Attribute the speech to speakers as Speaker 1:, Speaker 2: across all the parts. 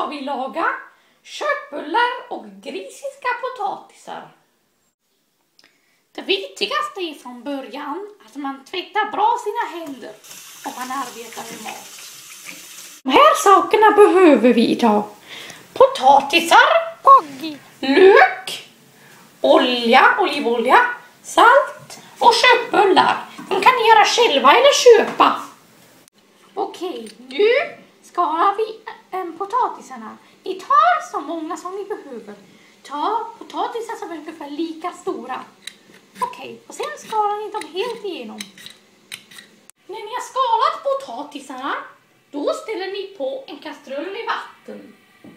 Speaker 1: vi laga köttbullar och grisiska potatisar. Det viktigaste är från början att man tvättar bra sina händer om man arbetar med mat. De här sakerna behöver vi idag. Potatisar, lök, olivolja, salt och köttbullar. De kan ni göra själva eller köpa. Okej, nu skalar vi potatisarna. Ni tar så många som ni behöver. Ta potatisar som är ungefär lika stora. Okej, och sen skalar ni dem helt igenom. När ni har skalat potatisarna, då ställer ni på en kastrull med vatten.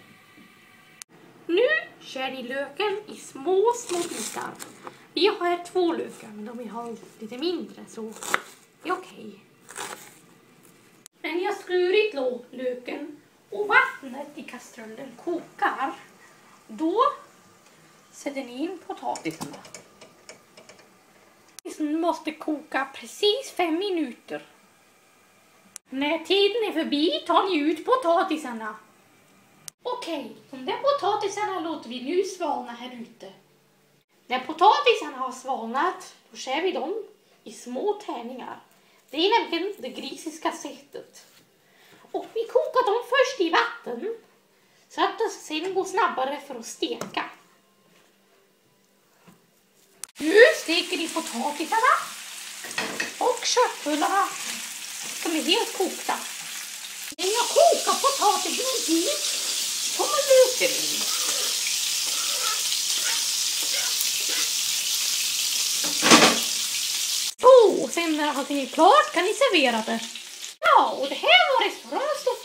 Speaker 1: Nu kör ni löken i små bitar. Vi har här 2 lökar, men de har lite mindre så det är okej. När ni har skurit löken och vattnet i kastrullen kokar, då sätter ni in potatisarna. Potatisen måste koka precis 5 minuter. När tiden är förbi tar ni ut potatisarna. Okej, de där potatisarna låter vi nu svalna här ute. När potatisarna har svalnat, då skär vi dem i små tärningar. Det är nämligen det grisiska sättet. Och vi kokar dem först i vatten så att det sen går snabbare för att steka. Nu steker vi potatisarna och köttbullarna som är helt kokta. När jag kokar potatisen i kommer löken in. Så, sen när allting är klart kan ni servera det. Ja, och det här var restaurangens